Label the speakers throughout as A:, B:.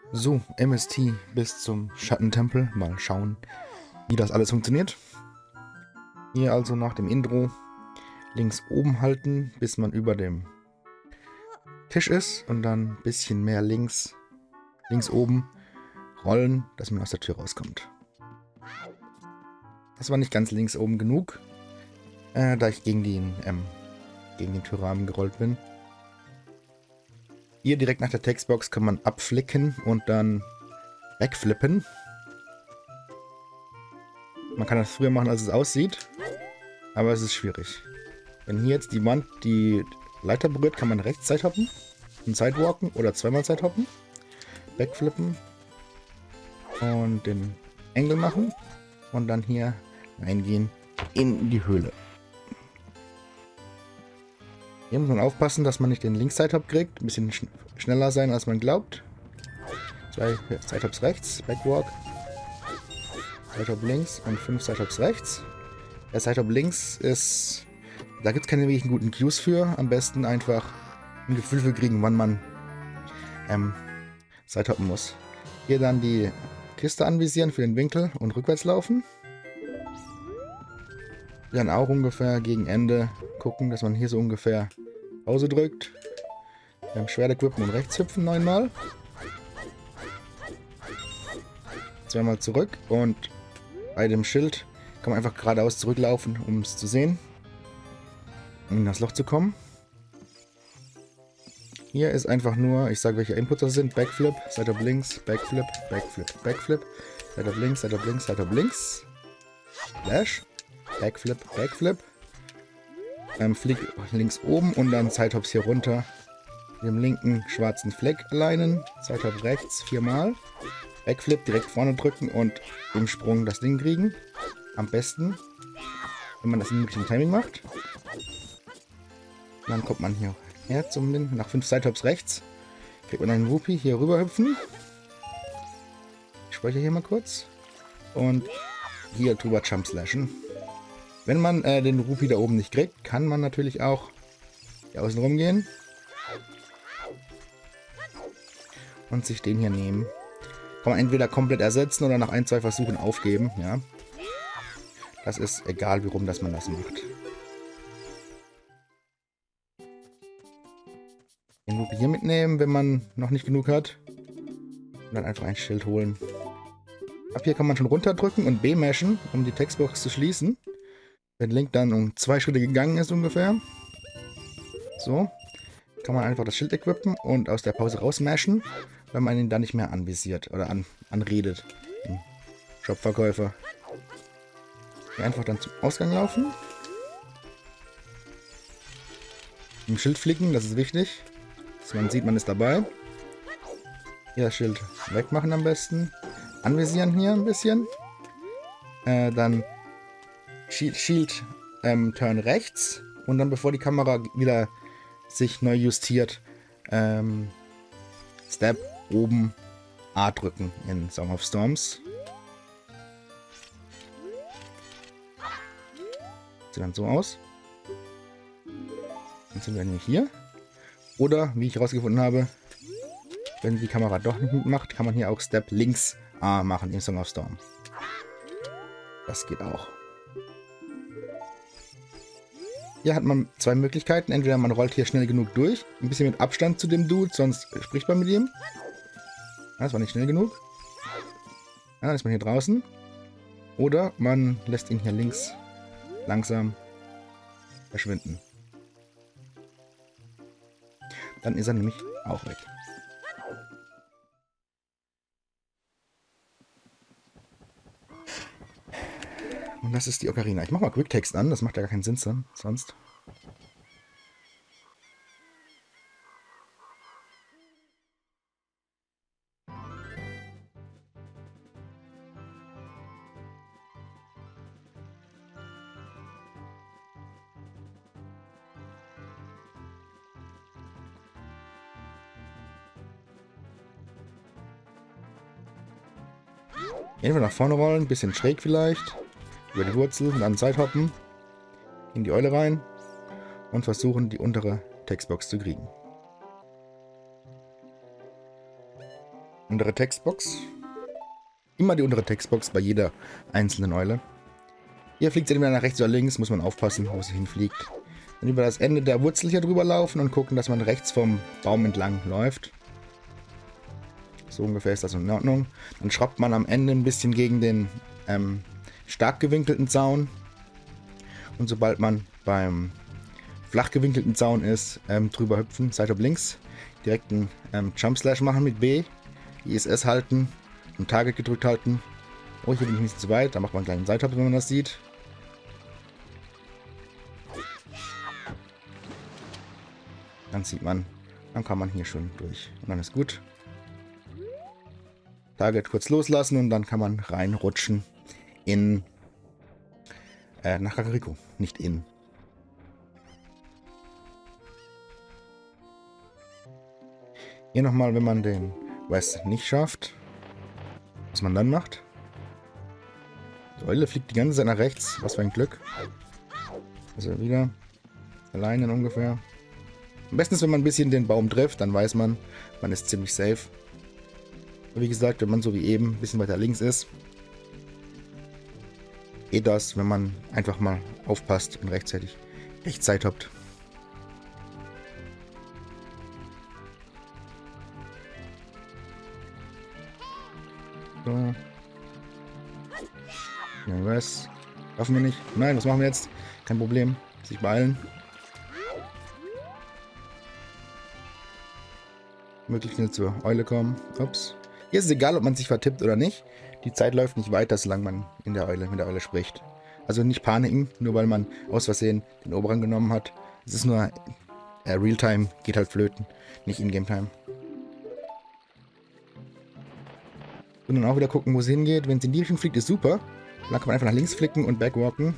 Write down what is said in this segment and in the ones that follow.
A: So, MST bis zum Schattentempel. Mal schauen, wie das alles funktioniert. Hier also nach dem Intro links oben halten, bis man über dem Tisch ist. Und dann ein bisschen mehr links oben rollen, dass man aus der Tür rauskommt. Das war nicht ganz links oben genug, da ich gegen den Türrahmen gerollt bin. Hier direkt nach der Textbox kann man abflicken und dann wegflippen. Man kann das früher machen, als es aussieht, aber es ist schwierig. Wenn hier jetzt die Wand die Leiter berührt, kann man rechts Sidehoppen, und Sidewalken oder zweimal Sidehoppen, wegflippen und den Engel machen und dann hier reingehen in die Höhle. Hier muss man aufpassen, dass man nicht den Links-Sidehop kriegt. Ein bisschen schneller sein, als man glaubt. 2 Sidehops rechts, Backwalk. Sidehop links und 5 Sidehops rechts. Der Sidehop links ist... Da gibt es keine wirklich guten Cues für. Am besten einfach ein Gefühl für kriegen, wann man Sidehoppen muss. Hier dann die Kiste anvisieren für den Winkel und rückwärts laufen. Dann auch ungefähr gegen Ende gucken, dass man hier so ungefähr Pause drückt. Schwert equippen und rechts hüpfen 9-mal. Zweimal zurück und bei dem Schild kann man einfach geradeaus zurücklaufen, um es zu sehen. Um in das Loch zu kommen. Hier ist einfach nur, ich sage welche Inputs das sind. Backflip, Sidehop links, Backflip, Backflip, Backflip. Sidehop links, Sidehop links, Sidehop links. Dash. Backflip, Backflip. Flieg links oben und dann Sidehops hier runter. Mit dem linken schwarzen Fleck alleinen. Sidehop rechts 4-mal. Backflip direkt vorne drücken und im Sprung das Ding kriegen. Am besten, wenn man das in möglichen Timing macht. Dann kommt man hier her nach 5 Sidehops rechts. Kriegt man einen Rupee hier rüber hüpfen. Ich speichere hier mal kurz. Und hier drüber Jump Slashen. Wenn man den Rupee da oben nicht kriegt, kann man natürlich auch hier außen rum gehen. Und sich den hier nehmen. Kann man entweder komplett ersetzen oder nach 1-2 Versuchen aufgeben. Ja. Das ist egal, wie rum das man das macht. Den Rupee hier mitnehmen, wenn man noch nicht genug hat. Und dann einfach ein Schild holen. Ab hier kann man schon runterdrücken und B-mashen, um die Textbox zu schließen. Wenn Link dann um 2 Schritte gegangen ist ungefähr. So. Kann man einfach das Schild equippen und aus der Pause rausmashen, wenn man ihn dann nicht mehr anvisiert oder anredet. Den Shopverkäufer. Hier einfach dann zum Ausgang laufen. Im Schild flicken, das ist wichtig. Dass man sieht, man ist dabei. Hier das Schild wegmachen am besten. Anvisieren hier ein bisschen. Dann Shield Turn rechts und dann bevor die Kamera wieder sich neu justiert, Step oben A drücken in Song of Storms. Sieht dann so aus. Dann sind wir nämlich hier. Oder, wie ich herausgefunden habe, wenn die Kamera doch nicht mitmacht, kann man hier auch Step links A machen in Song of Storm. Das geht auch. Hier hat man 2 Möglichkeiten. Entweder man rollt hier schnell genug durch. Ein bisschen mit Abstand zu dem Dude, sonst spricht man mit ihm. Das war nicht schnell genug. Dann ist man hier draußen. Oder man lässt ihn hier links langsam verschwinden. Dann ist er nämlich auch weg. Und das ist die Ocarina. Ich mache mal Quicktext an, das macht ja gar keinen Sinn sonst. Einfach nach vorne rollen, ein bisschen schräg vielleicht. Über die Wurzel und dann Sidehoppen. In die Eule rein. Und versuchen, die untere Textbox zu kriegen. Untere Textbox. Immer die untere Textbox bei jeder einzelnen Eule. Hier fliegt sie entweder nach rechts oder links, muss man aufpassen, wo sie hinfliegt. Dann über das Ende der Wurzel hier drüber laufen und gucken, dass man rechts vom Baum entlang läuft. So ungefähr ist das in Ordnung. Dann schraubt man am Ende ein bisschen gegen den stark gewinkelten Zaun. Und sobald man beim flach gewinkelten Zaun ist, drüber hüpfen, Side Hop links. Direkt einen Jump Slash machen mit B. ISS halten und Target gedrückt halten. Oh, hier bin ich nicht zu weit. Da macht man einen kleinen Side Hop, wenn man das sieht. Dann sieht man, dann kann man hier schon durch. Und dann ist gut. Target kurz loslassen und dann kann man reinrutschen in nach Kakariko, nicht in. Hier nochmal, wenn man den West nicht schafft, was man dann macht. Die Eule fliegt die ganze Zeit nach rechts, was für ein Glück. Also wieder alleine ungefähr. Am besten ist, wenn man ein bisschen den Baum trifft, dann weiß man, man ist ziemlich safe. Wie gesagt, wenn man so wie eben ein bisschen weiter links ist, geht das, wenn man einfach mal aufpasst und rechtzeitig Zeit habt. So. Ja, was? Schaffen wir nicht? Nein, was machen wir jetzt? Kein Problem. Sich beeilen. Möglichst schnell zur Eule kommen. Ups. Hier ist es egal, ob man sich vertippt oder nicht. Die Zeit läuft nicht weiter, solange man mit der Eule spricht. Also nicht paniken, nur weil man aus Versehen den oberen genommen hat. Es ist nur Realtime, geht halt flöten, nicht In-Game-Time. Und dann auch wieder gucken, wo es hingeht. Wenn es in die Richtung fliegt, ist super. Dann kann man einfach nach links flicken und backwalken.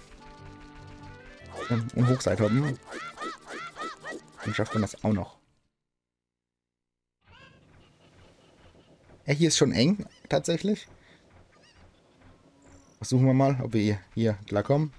A: Und Hochside hoppen. Dann schafft man das auch noch. Ja, hier ist schon eng, tatsächlich. Versuchen wir mal, ob wir hier klarkommen.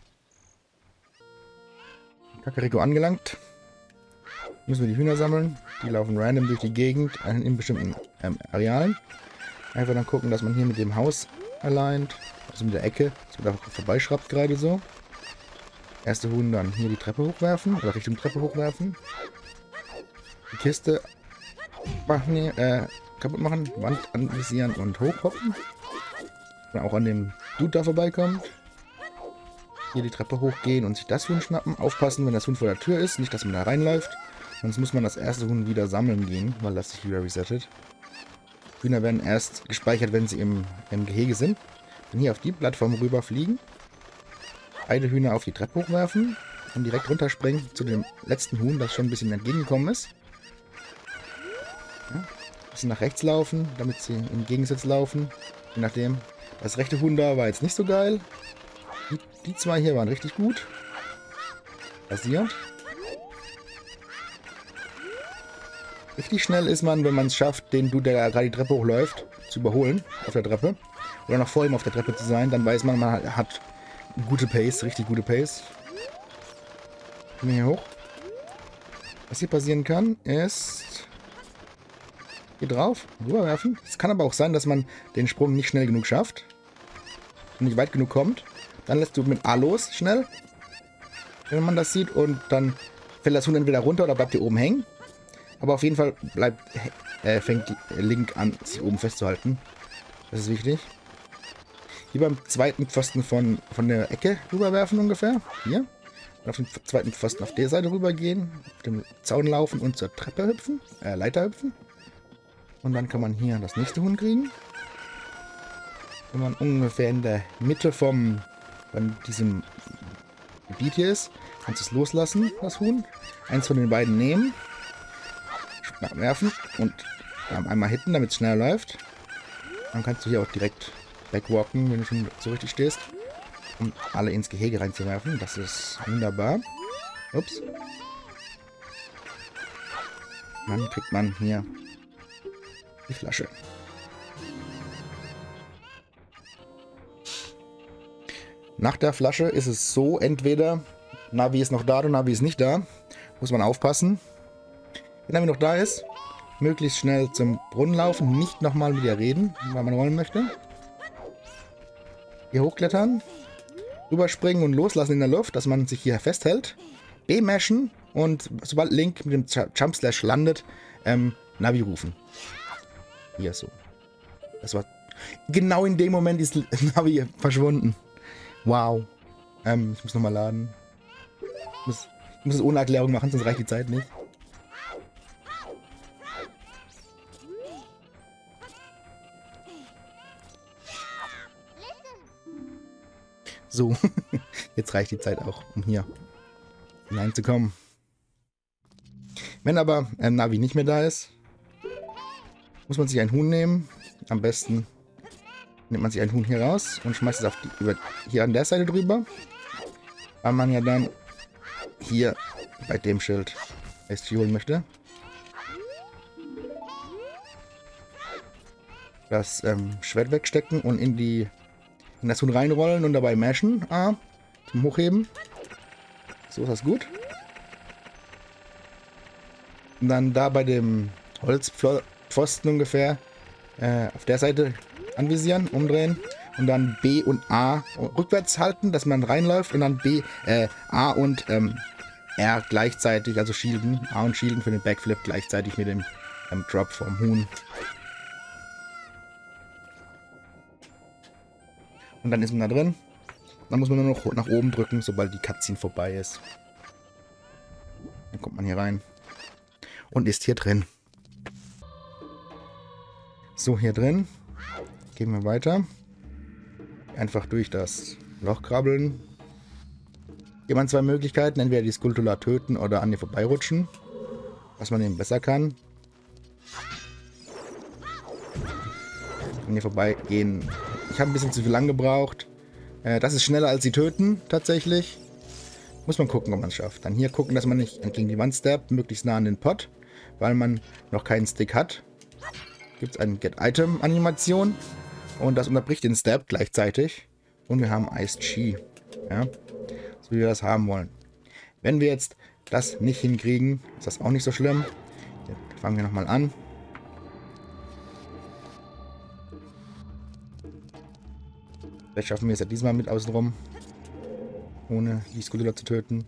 A: Kakariko angelangt. Müssen wir die Hühner sammeln. Die laufen random durch die Gegend in bestimmten Arealen. Einfach dann gucken, dass man hier mit dem Haus aligned, also mit der Ecke, dass man da vorbeischraubt gerade so. Erste Huhn dann hier die Treppe hochwerfen, oder Richtung Treppe hochwerfen. Die Kiste machen, kaputt machen, Wand anvisieren und hochhoppen. Dann auch an dem Dude da vorbeikommt. Hier die Treppe hochgehen und sich das Huhn schnappen. Aufpassen, wenn das Huhn vor der Tür ist, nicht, dass man da reinläuft. Sonst muss man das erste Huhn wieder sammeln gehen, weil das sich wieder resettet. Hühner werden erst gespeichert, wenn sie im Gehege sind. Dann hier auf die Plattform rüber fliegen. Beide Hühner auf die Treppe hochwerfen. Und direkt runterspringen zu dem letzten Huhn, das schon ein bisschen entgegengekommen ist. Ja, ein bisschen nach rechts laufen, damit sie im Gegensatz laufen. Je nachdem. Das rechte Huhn da war jetzt nicht so geil. Die zwei hier waren richtig gut. Basierend. Richtig schnell ist man, wenn man es schafft, den Dude, der gerade die Treppe hochläuft, zu überholen auf der Treppe. Oder noch vor ihm auf der Treppe zu sein. Dann weiß man, man hat gute Pace, richtig gute Pace. Gehen wir hier hoch. Was hier passieren kann, ist hier drauf rüberwerfen. Es kann aber auch sein, dass man den Sprung nicht schnell genug schafft. Und nicht weit genug kommt. Dann lässt du mit A los, schnell. Wenn man das sieht. Und dann fällt das Huhn entweder runter oder bleibt hier oben hängen. Aber auf jeden Fall fängt Link an, sich oben festzuhalten. Das ist wichtig. Hier beim zweiten Pfosten von der Ecke rüberwerfen ungefähr. Hier. Und auf den zweiten Pfosten auf der Seite rübergehen. Auf dem Zaun laufen und zur Treppe hüpfen. Leiter hüpfen. Und dann kann man hier das nächste Huhn kriegen. Wenn man ungefähr in der Mitte von diesem Gebiet hier ist, kannst du es loslassen, das Huhn. Eins von den beiden nehmen. Werfen und einmal hitten, damit es schneller läuft. Dann kannst du hier auch direkt backwalken, wenn du schon so richtig stehst. Um alle ins Gehege reinzuwerfen. Das ist wunderbar. Ups. Dann kriegt man hier die Flasche. Nach der Flasche ist es so, entweder Navi ist noch da oder Navi ist nicht da. Muss man aufpassen. Wenn Navi noch da ist, möglichst schnell zum Brunnen laufen, nicht nochmal mit ihr reden, weil man rollen möchte. Hier hochklettern, rüberspringen und loslassen in der Luft, dass man sich hier festhält. B-mashen und sobald Link mit dem Jump Slash landet, Navi rufen. Hier so. Das war genau in dem Moment ist Navi verschwunden. Wow. Ich muss nochmal laden. Ich muss es ohne Erklärung machen, sonst reicht die Zeit nicht. So, jetzt reicht die Zeit auch, um hier hineinzukommen. Wenn aber Navi nicht mehr da ist, muss man sich ein Huhn nehmen. Am besten nimmt man sich ein Huhn hier raus und schmeißt es auf hier an der Seite drüber. Weil man ja dann hier bei dem Schild SG holen möchte. Das Schwert wegstecken und in das Huhn reinrollen und dabei mashen. Zum Hochheben. So ist das gut. Und dann da bei dem Holzpfosten ungefähr auf der Seite anvisieren, umdrehen und dann B und A rückwärts halten, dass man reinläuft und dann A und R gleichzeitig, also shielden, A und shielden für den Backflip gleichzeitig mit dem Drop vom Huhn. Und dann ist man da drin. Dann muss man nur noch nach oben drücken, sobald die Cutscene vorbei ist. Dann kommt man hier rein. Und ist hier drin. So, hier drin. Gehen wir weiter. Einfach durch das Loch krabbeln. Hier hat man zwei Möglichkeiten. Entweder die Skulltula töten oder an ihr vorbeirutschen. Was man eben besser kann. An ihr vorbeigehen. Ich habe ein bisschen zu viel lang gebraucht. Das ist schneller als sie töten, tatsächlich. Muss man gucken, ob man es schafft. Dann hier gucken, dass man nicht gegen die Wand steppt, möglichst nah an den Pot, weil man noch keinen Stick hat. Gibt es eine Get-Item-Animation und das unterbricht den Step gleichzeitig. Und wir haben Iced Chi. Ja, so wie wir das haben wollen. Wenn wir jetzt das nicht hinkriegen, ist das auch nicht so schlimm. Jetzt fangen wir nochmal an. Vielleicht schaffen wir es ja diesmal mit außenrum. Ohne die Skulltula zu töten.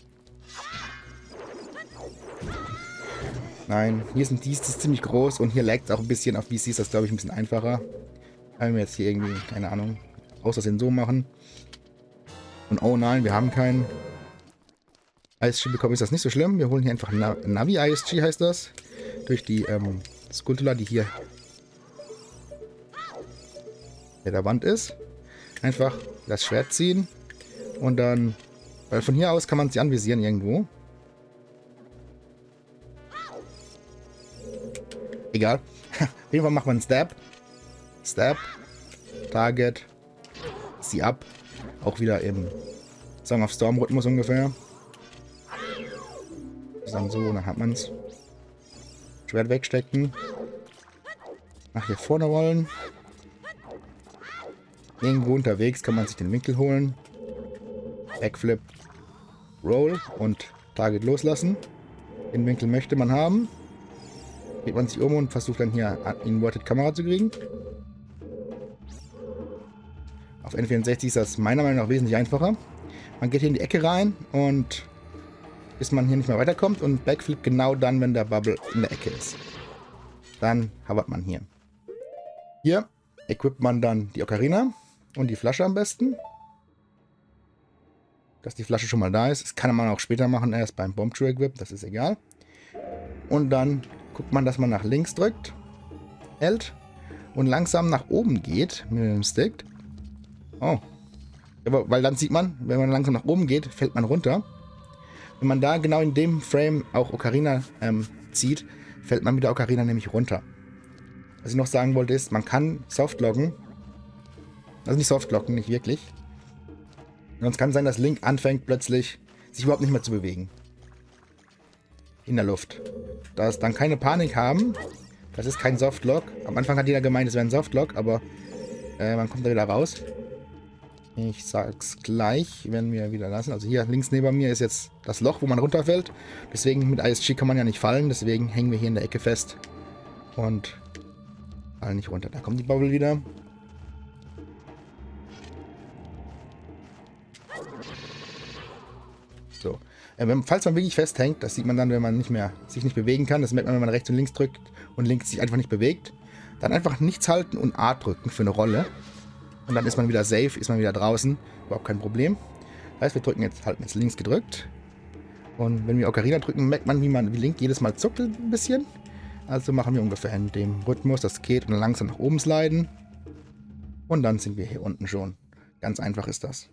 A: Nein, hier sind die ist ziemlich groß und hier laggt es auch ein bisschen. Auf VC ist das, glaube ich, ein bisschen einfacher. Wenn wir jetzt hier irgendwie, keine Ahnung, aus Versehen so machen. Und oh nein, wir haben keinen ISG bekommen, ist das nicht so schlimm. Wir holen hier einfach Navi ISG, heißt das. Durch die Skulltula, die hier bei der Wand ist. Einfach das Schwert ziehen und dann, weil von hier aus kann man sie anvisieren irgendwo. Egal. Auf jeden Fall macht man Stab. Stab. Target. Sie ab. Auch wieder im Song of Storm Rhythmus ungefähr. Dann so, dann hat man es. Schwert wegstecken. Nach hier vorne rollen. Irgendwo unterwegs kann man sich den Winkel holen. Backflip, Roll und Target loslassen. Den Winkel möchte man haben. Geht man sich um und versucht dann hier Inverted Kamera zu kriegen. Auf N64 ist das meiner Meinung nach wesentlich einfacher. Man geht hier in die Ecke rein und bis man hier nicht mehr weiterkommt und Backflip genau dann, wenn der Bubble in der Ecke ist. Dann hovert man hier. Hier equipt man dann die Ocarina. Und die Flasche am besten. Dass die Flasche schon mal da ist. Das kann man auch später machen, erst beim Bomb Tree Equip, das ist egal. Und dann guckt man, dass man nach links drückt, hält und langsam nach oben geht mit dem Stick. Oh. Aber, weil dann sieht man, wenn man langsam nach oben geht, fällt man runter. Wenn man da genau in dem Frame auch Ocarina zieht, fällt man mit der Ocarina nämlich runter. Was ich noch sagen wollte ist, man kann Softlocken. Also nicht Softlocken, nicht wirklich. Sonst kann es sein, dass Link anfängt plötzlich sich überhaupt nicht mehr zu bewegen. In der Luft. Dass dann keine Panik haben. Das ist kein Softlock. Am Anfang hat jeder gemeint, es wäre ein Softlock, aber man kommt da wieder raus. Ich sag's gleich, wenn wir wieder lassen. Also hier links neben mir ist jetzt das Loch, wo man runterfällt. Deswegen mit ISG kann man ja nicht fallen. Deswegen hängen wir hier in der Ecke fest. Und fallen nicht runter. Da kommt die Bubble wieder. So. Falls man wirklich festhängt, das sieht man dann, wenn man sich nicht bewegen kann. Das merkt man, wenn man rechts und links drückt und links sich einfach nicht bewegt. Dann einfach nichts halten und A drücken für eine Rolle. Und dann ist man wieder safe, ist man wieder draußen. Überhaupt kein Problem. Das heißt, halten jetzt links gedrückt. Und wenn wir Ocarina drücken, merkt man, wie Link jedes Mal zuckelt ein bisschen. Also machen wir ungefähr in dem Rhythmus, das geht, und dann langsam nach oben sliden. Und dann sind wir hier unten schon. Ganz einfach ist das.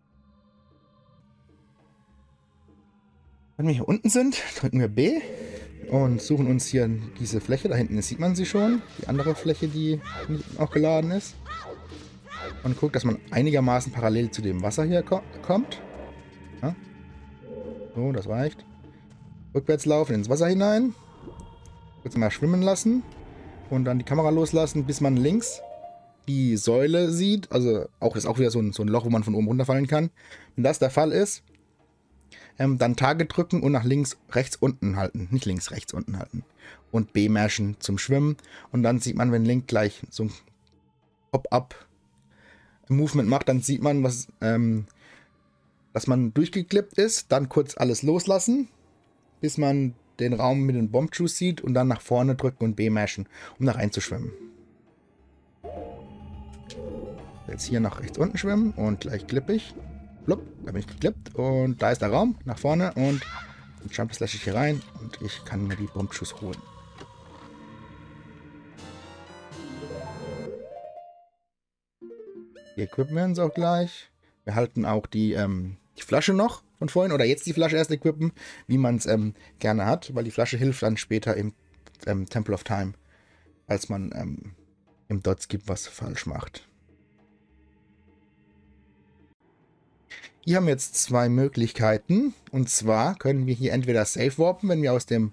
A: Wenn wir hier unten sind, drücken wir B und suchen uns hier diese Fläche. Da hinten sieht man sie schon. Die andere Fläche, die auch geladen ist. Und guckt, dass man einigermaßen parallel zu dem Wasser hier kommt. Ja. So, das reicht. Rückwärts laufen ins Wasser hinein. Kurz mal schwimmen lassen. Und dann die Kamera loslassen, bis man links die Säule sieht. Also das ist auch wieder so ein Loch, wo man von oben runterfallen kann. Wenn das der Fall ist, dann Target drücken und nach links, rechts, unten halten. Nicht links, rechts, unten halten. Und B mashen zum Schwimmen. Und dann sieht man, wenn Link gleich so ein Pop-up-Movement macht, dann sieht man, dass man durchgeklippt ist. Dann kurz alles loslassen, bis man den Raum mit den Bombschuss sieht. Und dann nach vorne drücken und B mashen, um da reinzuschwimmen. Jetzt hier nach rechts unten schwimmen und gleich klippe ich. Blub, da bin ich geklippt und da ist der Raum, nach vorne und Jump slash ich hier rein und ich kann mir die Bombschuss holen. Hier equippen wir uns auch gleich. Wir halten auch die Flasche noch von vorhin oder jetzt die Flasche erst equippen, wie man es gerne hat, weil die Flasche hilft dann später im Temple of Time, als man im Dot Skip was falsch macht. Hier haben wir jetzt zwei Möglichkeiten. Und zwar können wir hier entweder Safe warpen, wenn wir aus dem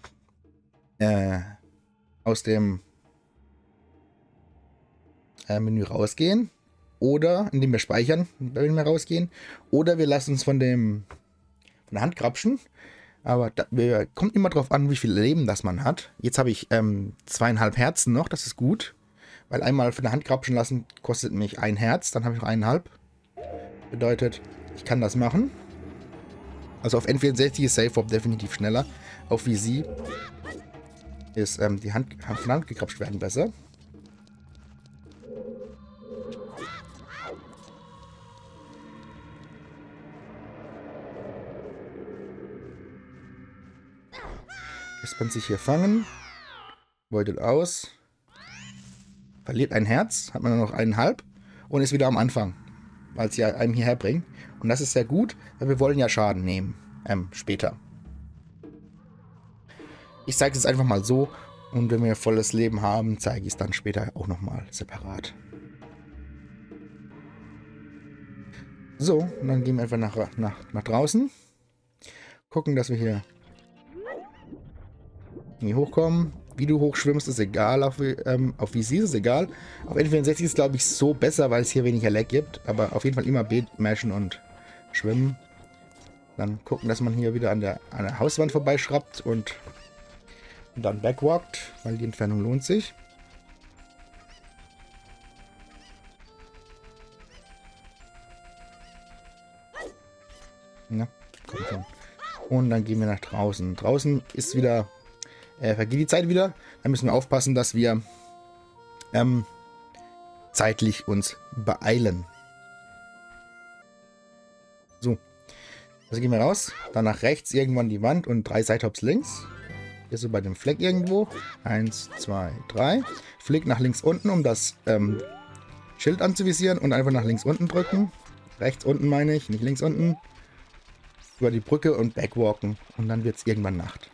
A: Menü rausgehen. Oder indem wir speichern, wenn wir rausgehen. Oder wir lassen uns von der Hand grapschen. Aber kommt immer drauf an, wie viel Leben das man hat. Jetzt habe ich 2,5 Herzen noch, das ist gut. Weil einmal von der Hand grapschen lassen kostet mich 1 Herz, dann habe ich noch 1,5. Bedeutet, ich kann das machen. Also auf N64 ist Safe Warp definitiv schneller. Auf VZ ist von der Hand gekrapscht werden besser. Lässt man sich hier fangen. Voidet aus. Verliert ein Herz. Hat man nur noch 1,5. Und ist wieder am Anfang. Weil sie einem hierher bringen. Und das ist sehr gut, weil wir wollen ja Schaden nehmen. Später. Ich zeige es einfach mal so. Und wenn wir volles Leben haben, zeige ich es dann später auch nochmal separat. So, und dann gehen wir einfach nach draußen. Gucken, dass wir hier hochkommen. Wie du hochschwimmst, ist egal. Auf VZ ist es egal. Auf N64 ist, glaube ich, so besser, weil es hier weniger Lag gibt. Aber auf jeden Fall immer B mashen und schwimmen. Dann gucken, dass man hier wieder an der Hauswand vorbeischraubt und dann backwalkt, weil die Entfernung lohnt sich. Ja, komm schon. Und dann gehen wir nach draußen. Draußen ist wieder vergeht die Zeit wieder. Da müssen wir aufpassen, dass wir zeitlich uns beeilen. So. Also gehen wir raus. Dann nach rechts irgendwann die Wand und 3 Side-Hops links. Hier so bei dem Fleck irgendwo. 1, 2, 3. Flick nach links unten, um das Schild anzuvisieren und einfach nach links unten drücken. Rechts unten meine ich, nicht links unten. Über die Brücke und backwalken. Und dann wird es irgendwann Nacht.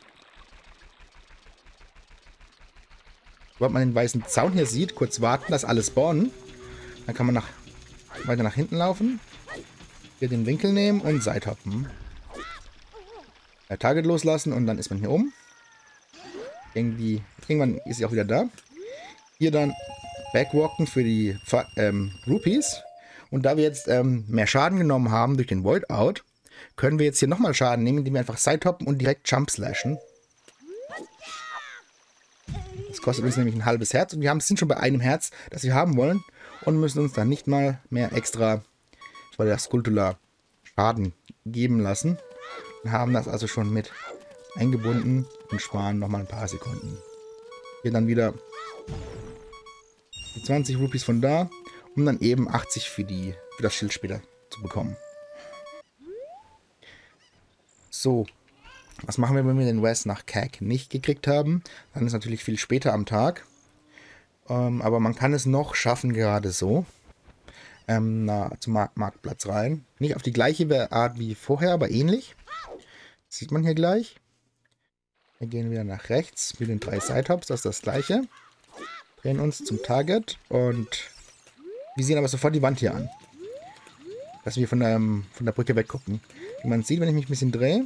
A: Sobald man den weißen Zaun hier sieht, kurz warten, dass alle spawnen. Dann kann man weiter nach hinten laufen. Hier den Winkel nehmen und Sidehoppen. Target loslassen und dann ist man hier oben. Irgendwann ist sie auch wieder da. Hier dann backwalken für die Rupees. Und da wir jetzt mehr Schaden genommen haben durch den Void Out, können wir jetzt hier nochmal Schaden nehmen, indem wir einfach Sidehoppen und direkt Jump slashen. Das kostet uns nämlich ein halbes Herz und wir sind schon bei einem Herz, das wir haben wollen und müssen uns dann nicht mal mehr extra bei der Skulltula Schaden geben lassen. Wir haben das also schon mit eingebunden und sparen nochmal ein paar Sekunden. Hier dann wieder die 20 Rupees von da, um dann eben 80 für das Schild später zu bekommen. So, was machen wir, wenn wir den West nach Kag nicht gekriegt haben? Dann ist natürlich viel später am Tag. Aber man kann es noch schaffen, gerade so. Zum Marktplatz rein. Nicht auf die gleiche Art wie vorher, aber ähnlich. Das sieht man hier gleich. Wir gehen wieder nach rechts mit den 3 Side-Hops, das ist das gleiche. Drehen uns zum Target und wir sehen aber sofort die Wand hier an. Dass wir von der Brücke weg gucken. Wie man sieht, wenn ich mich ein bisschen drehe.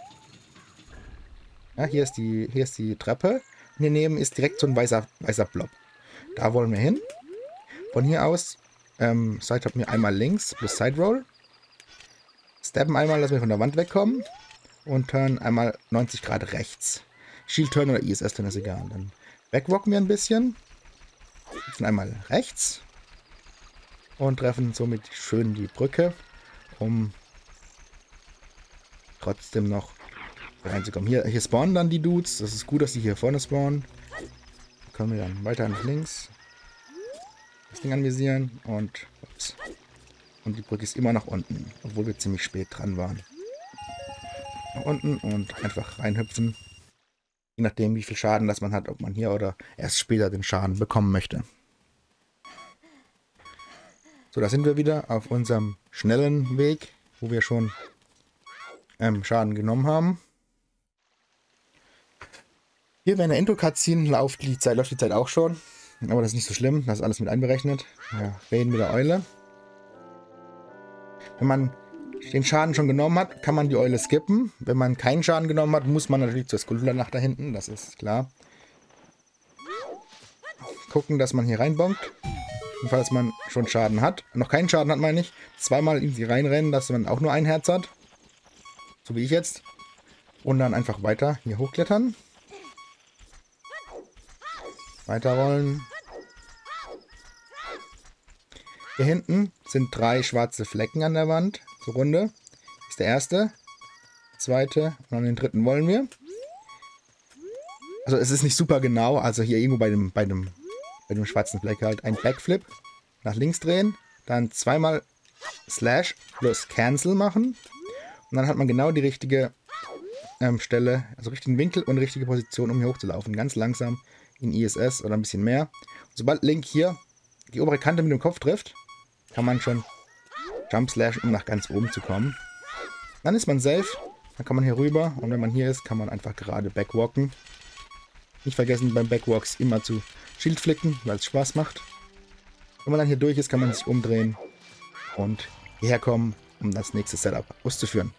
A: Ja, hier ist die Treppe. Und hier neben ist direkt so ein weißer Blob. Da wollen wir hin. Von hier aus Side-Hop mir einmal links plus Side-Roll. Steppen einmal, dass wir von der Wand wegkommen. Und Turn einmal 90 Grad rechts. Shield-Turn oder ISS-Turn ist egal. Dann wegwalken wir ein bisschen. Hüpfen einmal rechts. Und treffen somit schön die Brücke, um trotzdem noch reinzukommen. Hier spawnen dann die Dudes. Das ist gut, dass die hier vorne spawnen. Da können wir dann weiter nach links das Ding anvisieren und ups. Und die Brücke ist immer nach unten, obwohl wir ziemlich spät dran waren. Nach unten und einfach reinhüpfen. Je nachdem, wie viel Schaden das man hat, ob man hier oder erst später den Schaden bekommen möchte. So, da sind wir wieder auf unserem schnellen Weg, wo wir schon Schaden genommen haben. Hier während der Intro-Cutscene läuft die Zeit auch schon. Aber das ist nicht so schlimm, das ist alles mit einberechnet. Ja, reden mit der Eule. Wenn man den Schaden schon genommen hat, kann man die Eule skippen. Wenn man keinen Schaden genommen hat, muss man natürlich zur Skulltula nach da hinten, das ist klar. Gucken, dass man hier reinbonkt. Und falls man schon Schaden hat, noch keinen Schaden hat, meine ich, zweimal in sie reinrennen, dass man auch nur ein Herz hat. So wie ich jetzt. Und dann einfach weiter hier hochklettern. Weiterrollen. Hier hinten sind 3 schwarze Flecken an der Wand. So Runde. Ist der erste. Zweite. Und dann den dritten wollen wir. Also es ist nicht super genau. Also hier irgendwo bei dem schwarzen Fleck halt ein Backflip. Nach links drehen. Dann zweimal Slash plus Cancel machen. Und dann hat man genau die richtige Stelle, also richtigen Winkel und richtige Position, um hier hochzulaufen. Ganz langsam in ISS oder ein bisschen mehr. Und sobald Link hier die obere Kante mit dem Kopf trifft, kann man schon Jump Slash, um nach ganz oben zu kommen. Dann ist man safe. Dann kann man hier rüber. Und wenn man hier ist, kann man einfach gerade backwalken. Nicht vergessen, beim Backwalks immer zu Shield flicken, weil es Spaß macht. Wenn man dann hier durch ist, kann man sich umdrehen und hierher kommen, um das nächste Setup auszuführen.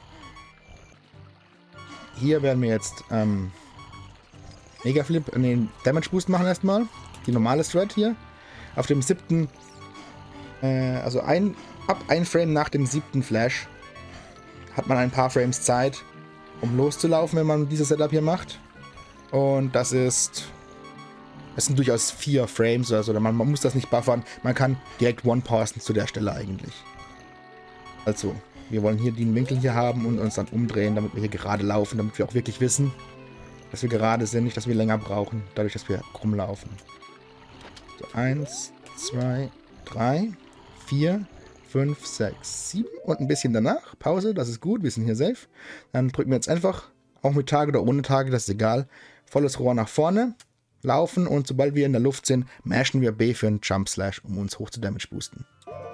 A: Hier werden wir jetzt Megaflip, den Damage Boost machen erstmal. Die normale Strat hier. Auf dem 7. Also ab ein Frame nach dem 7. Flash hat man ein paar Frames Zeit, um loszulaufen, wenn man dieses Setup hier macht. Und das sind durchaus 4 Frames oder so. Man muss das nicht buffern. Man kann direkt one-pausen zu der Stelle eigentlich. Also, wir wollen hier den Winkel hier haben und uns dann umdrehen, damit wir hier gerade laufen, damit wir auch wirklich wissen, dass wir gerade sind, nicht, dass wir länger brauchen, dadurch, dass wir krumm laufen. So, 1, 2, 3, 4, 5, 6, 7 und ein bisschen danach. Pause, das ist gut, wir sind hier safe. Dann drücken wir jetzt einfach, auch mit Tage oder ohne Tage, das ist egal, volles Rohr nach vorne, laufen und sobald wir in der Luft sind, mashen wir B für einen Jump Slash, um uns hoch zu Damage boosten.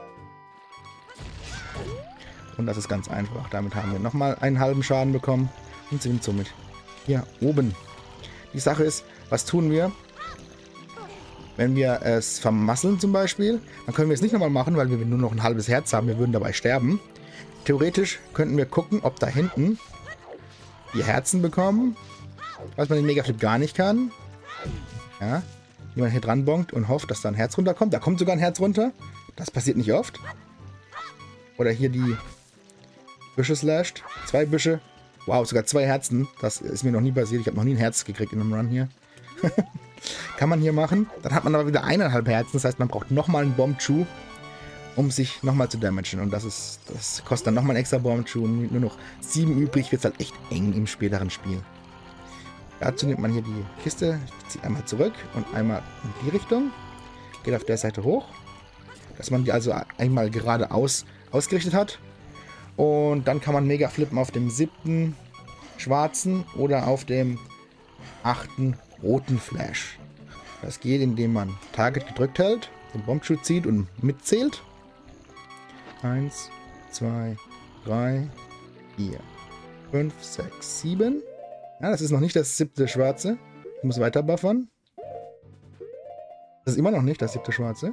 A: Und das ist ganz einfach. Damit haben wir nochmal einen halben Schaden bekommen und sind somit hier oben. Die Sache ist, was tun wir, wenn wir es vermasseln zum Beispiel? Dann können wir es nicht nochmal machen, weil wir nur noch ein halbes Herz haben. Wir würden dabei sterben. Theoretisch könnten wir gucken, ob da hinten die Herzen bekommen, was man den Megaflip gar nicht kann. Ja, wie man hier dran bonkt und hofft, dass da ein Herz runterkommt. Da kommt sogar ein Herz runter. Das passiert nicht oft. Oder hier die Büsche slasht. 2 Büsche. Wow, sogar 2 Herzen. Das ist mir noch nie passiert. Ich habe noch nie ein Herz gekriegt in einem Run hier. Kann man hier machen. Dann hat man aber wieder 1,5 Herzen. Das heißt, man braucht nochmal einen Bombchu, um sich nochmal zu damagen. Und das kostet dann nochmal einen extra Bombchu. Und nur noch 7 übrig, wird es halt echt eng im späteren Spiel. Dazu nimmt man hier die Kiste, zieht einmal zurück und einmal in die Richtung. Geht auf der Seite hoch. Dass man die also einmal geradeaus ausgerichtet hat. Und dann kann man mega flippen auf dem 7. schwarzen oder auf dem 8. roten Flash. Das geht, indem man Target gedrückt hält, den Bombschuh zieht und mitzählt. 1, 2, 3, 4, 5, 6, 7. Ja, das ist noch nicht das 7. schwarze. Ich muss weiter buffern. Das ist immer noch nicht das 7. schwarze.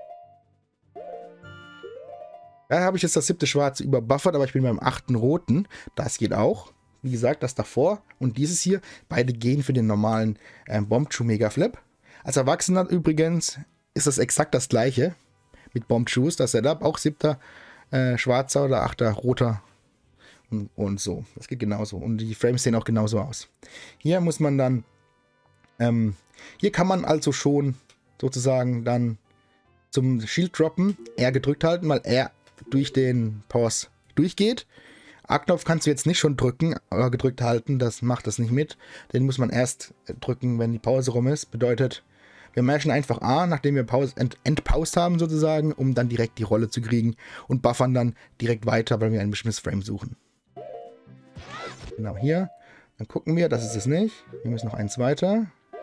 A: Da habe ich jetzt das 7. schwarze überbuffert, aber ich bin beim 8. roten. Das geht auch. Wie gesagt, das davor und dieses hier, beide gehen für den normalen Bombchu Mega Flip. Als Erwachsener übrigens ist das exakt das gleiche mit Bombchus, das Setup. Auch 7. schwarzer oder 8. roter und so. Das geht genauso. Und die Frames sehen auch genauso aus. Hier muss man dann, hier kann man also schon sozusagen dann zum Shield droppen, R gedrückt halten, weil R durch den Pause durchgeht. A-Knopf kannst du jetzt nicht schon drücken, aber gedrückt halten, das macht das nicht mit. Den muss man erst drücken, wenn die Pause rum ist. Bedeutet, wir mashen einfach A, nachdem wir entpaused haben sozusagen, um dann direkt die Rolle zu kriegen und buffern dann direkt weiter, weil wir ein bestimmtes Frame suchen. Genau hier. Dann gucken wir, das ist es nicht. Wir müssen noch eins weiter.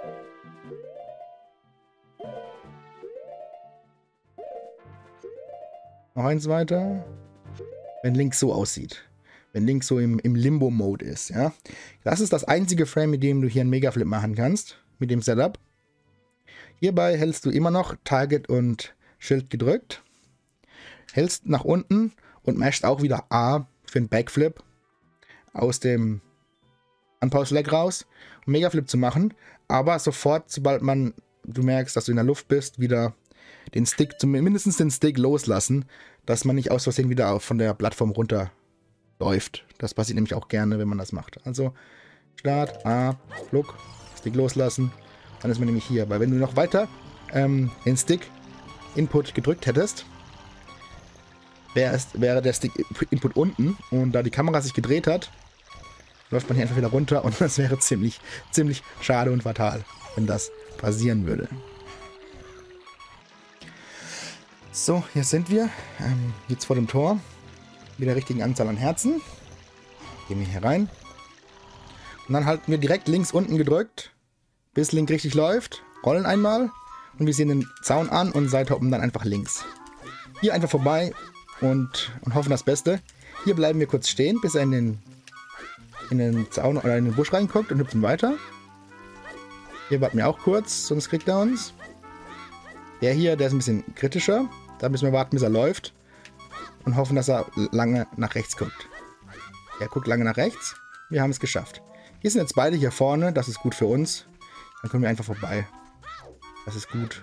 A: Noch eins weiter. Wenn links so aussieht. Wenn links so im Limbo-Mode ist, ja. Das ist das einzige Frame, mit dem du hier einen Mega-Flip machen kannst. Mit dem Setup. Hierbei hältst du immer noch Target und Schild gedrückt. Hältst nach unten und mashst auch wieder A für einen Backflip aus dem Unpause-Leg raus, um Mega-Flip zu machen. Aber sofort, sobald du merkst, dass du in der Luft bist, wieder den Stick, mindestens den Stick loslassen, dass man nicht aus Versehen wieder von der Plattform runter läuft. Das passiert nämlich auch gerne, wenn man das macht. Also Start, A, Flug, Stick loslassen, dann ist man nämlich hier. Weil wenn du noch weiter den Stick Input gedrückt hättest, wäre der Stick Input unten und da die Kamera sich gedreht hat, läuft man hier einfach wieder runter und das wäre ziemlich schade und fatal, wenn das passieren würde. So, hier sind wir. Jetzt vor dem Tor. Mit der richtigen Anzahl an Herzen. Gehen wir hier rein. Und dann halten wir direkt links unten gedrückt, bis Link richtig läuft. Rollen einmal. Und wir sehen den Zaun an und Seithoppen dann einfach links. Hier einfach vorbei und hoffen das Beste. Hier bleiben wir kurz stehen, bis er in den Zaun oder in den Busch reinguckt und hüpfen weiter. Hier warten wir auch kurz, sonst kriegt er uns. Der hier, der ist ein bisschen kritischer. Da müssen wir warten, bis er läuft. Und hoffen, dass er lange nach rechts guckt. Er guckt lange nach rechts. Wir haben es geschafft. Hier sind jetzt beide hier vorne. Das ist gut für uns. Dann kommen wir einfach vorbei. Das ist gut.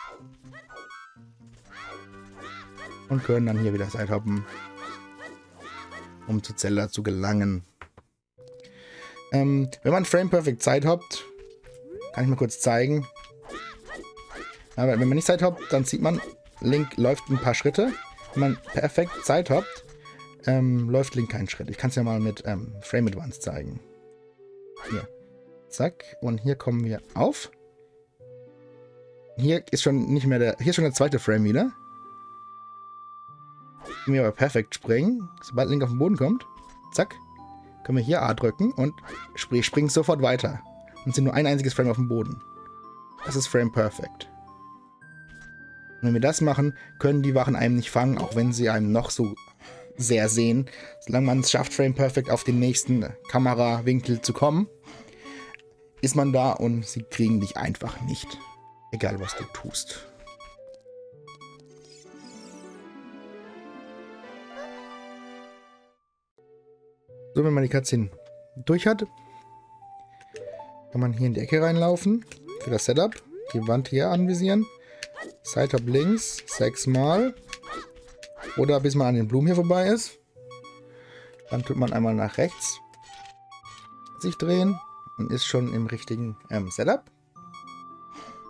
A: Und können dann hier wieder Sidehoppen, um zu Zelda zu gelangen. Wenn man Frame Perfect Sidehoppt, kann ich mal kurz zeigen. Aber wenn man nicht Sidehoppt, dann sieht man, Link läuft ein paar Schritte. Wenn man perfekt Sidehoppt, läuft Link keinen Schritt. Ich kann es ja mal mit Frame Advance zeigen. Hier. Zack. Und hier kommen wir auf. Hier ist schon nicht mehr hier ist schon der zweite Frame wieder. Wenn wir aber perfekt springen, sobald Link auf den Boden kommt, zack, können wir hier A drücken und springen sofort weiter. Und sind nur ein einziges Frame auf dem Boden. Das ist Frame Perfect. Und wenn wir das machen, können die Wachen einem nicht fangen, auch wenn sie einem noch so sehr sehen. Solange man es schafft, Frame Perfect auf den nächsten Kamerawinkel zu kommen, ist man da und sie kriegen dich einfach nicht. Egal, was du tust. So, wenn man die Cutscene durch hat, kann man hier in die Ecke reinlaufen für das Setup. Die Wand hier anvisieren. Sidehop links 6 Mal. Oder bis man an den Blumen hier vorbei ist. Dann tut man einmal nach rechts sich drehen und ist schon im richtigen Setup.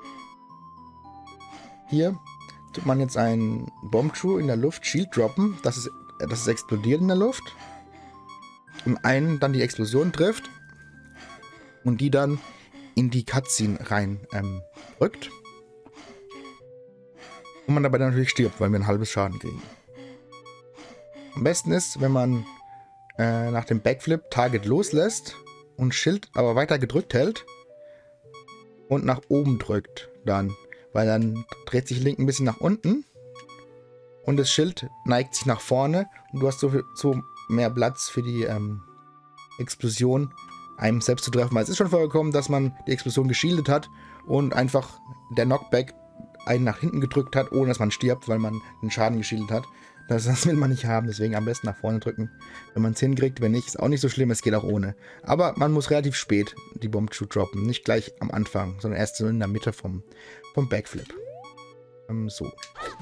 A: Hier tut man jetzt einen Bombschuh in der Luft, Shield droppen, dass es explodiert in der Luft. Und einen dann die Explosion trifft. Und die dann in die Cutscene rein drückt. Und man dabei dann natürlich stirbt, weil wir ein halbes Schaden kriegen. Am besten ist, wenn man nach dem Backflip Target loslässt und Schild aber weiter gedrückt hält und nach oben drückt dann. Weil dann dreht sich Link ein bisschen nach unten und das Schild neigt sich nach vorne und du hast so mehr Platz für die Explosion einem selbst zu treffen. Weil es ist schon vorgekommen, dass man die Explosion geschildet hat und einfach der Knockback einen nach hinten gedrückt hat, ohne dass man stirbt, weil man den Schaden geschildet hat. Das will man nicht haben, deswegen am besten nach vorne drücken, wenn man es hinkriegt. Wenn nicht, ist auch nicht so schlimm, es geht auch ohne. Aber man muss relativ spät die Bombschuh droppen, nicht gleich am Anfang, sondern erst so in der Mitte vom Backflip. So.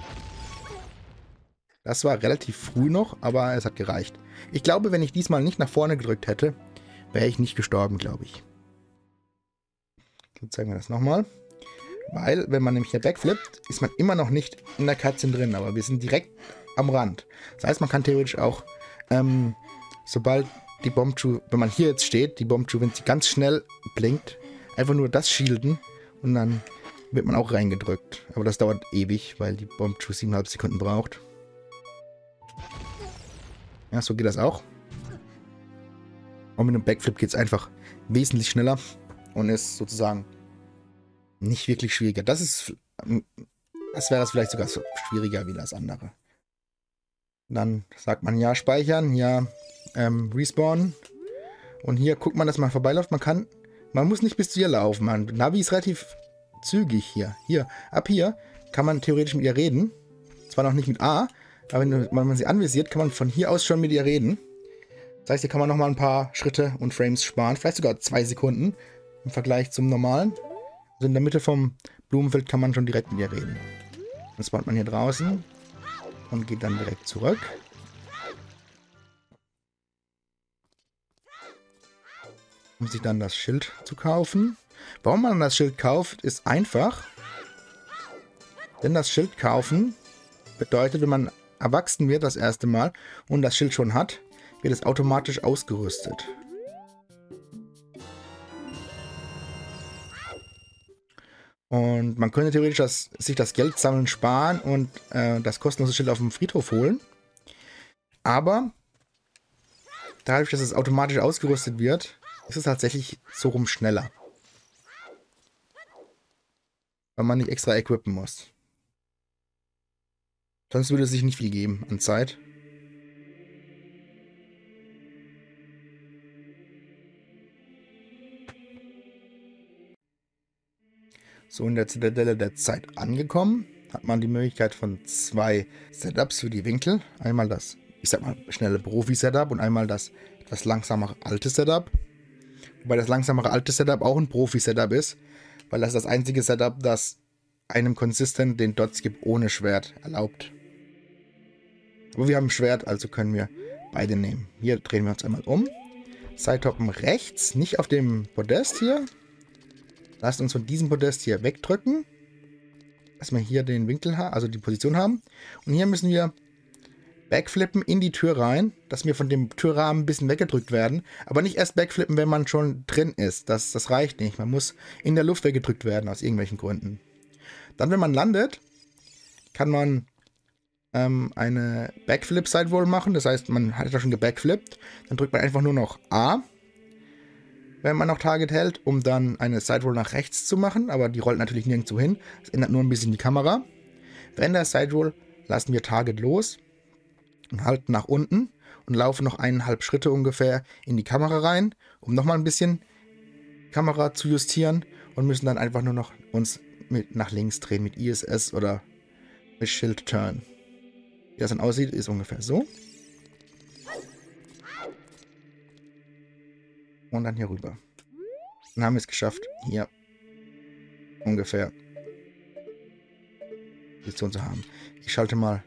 A: Das war relativ früh noch, aber es hat gereicht. Ich glaube, wenn ich diesmal nicht nach vorne gedrückt hätte, wäre ich nicht gestorben, glaube ich. Jetzt zeigen wir das nochmal. Weil, wenn man nämlich hier backflippt, ist man immer noch nicht in der Cutscene drin, aber wir sind direkt am Rand. Das heißt, man kann theoretisch auch, sobald die Bombschuh, wenn man hier jetzt steht, die Bombschuh, wenn sie ganz schnell blinkt, einfach nur das shielden und dann wird man auch reingedrückt. Aber das dauert ewig, weil die Bombschuh 7,5 Sekunden braucht. Ja, so geht das auch. Und mit einem Backflip geht es einfach wesentlich schneller und ist sozusagen nicht wirklich schwieriger. Das wäre das vielleicht sogar so schwieriger wie das andere. Dann sagt man ja speichern, ja respawnen. Und hier guckt man, dass man vorbeiläuft. Man muss nicht bis zu ihr laufen. Navi ist relativ zügig hier. Ab hier kann man theoretisch mit ihr reden. Zwar noch nicht mit A, aber wenn man sie anvisiert, kann man von hier aus schon mit ihr reden. Das heißt, hier kann man nochmal ein paar Schritte und Frames sparen. Vielleicht sogar 2 Sekunden im Vergleich zum normalen. Also in der Mitte vom Blumenfeld kann man schon direkt mit ihr reden. Dann spawnt man hier draußen und geht dann direkt zurück. Um sich dann das Schild zu kaufen. Warum man das Schild kauft, ist einfach. Denn das Schild kaufen bedeutet, wenn man erwachsen wird das erste Mal und das Schild schon hat, wird es automatisch ausgerüstet. Und man könnte theoretisch sich das Geld sammeln, sparen und das kostenlose Schild auf dem Friedhof holen. Aber dadurch, dass es automatisch ausgerüstet wird, ist es tatsächlich so rum schneller. Weil man nicht extra equippen muss. Sonst würde es sich nicht viel geben an Zeit. So, in der Zitadelle der Zeit angekommen, hat man die Möglichkeit von 2 Setups für die Winkel. Einmal das, ich sag mal, schnelle Profi-Setup und einmal das etwas langsamere alte Setup. Wobei das langsamere alte Setup auch ein Profi-Setup ist, weil das das einzige Setup, das einem konsistent den Dodge-Skip ohne Schwert erlaubt. Aber wir haben ein Schwert, also können wir beide nehmen. Hier drehen wir uns einmal um. Sidehoppen rechts, nicht auf dem Podest hier. Lasst uns von diesem Podest hier wegdrücken. Dass wir hier den Winkel haben, also die Position haben. Und hier müssen wir backflippen in die Tür rein, dass wir von dem Türrahmen ein bisschen weggedrückt werden. Aber nicht erst backflippen, wenn man schon drin ist. Das reicht nicht. Man muss in der Luft weggedrückt werden, aus irgendwelchen Gründen. Dann, wenn man landet, kann man eine Backflip-Sidewall machen. Das heißt, man hat ja schon gebackflippt. Dann drückt man einfach nur noch A, wenn man noch Target hält, um dann eine Sidewall nach rechts zu machen. Aber die rollt natürlich nirgendwo hin. Das ändert nur ein bisschen die Kamera. Während der Sidewall lassen wir Target los und halten nach unten und laufen noch 1,5 Schritte ungefähr in die Kamera rein, um nochmal ein bisschen Kamera zu justieren und müssen dann einfach nur noch uns nach links drehen mit ISS oder mit Shield Turn. Wie das dann aussieht, ist ungefähr so. Und dann hier rüber. Dann haben wir es geschafft, hier ungefähr Position zu haben. Ich schalte mal